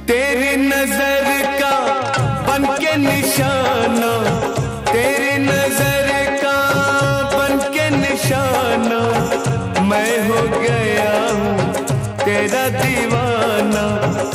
तेरी नजर का बन के निशाना, तेरी नजर का बन के निशाना, मैं हो गया हूँ तेरा दीवाना।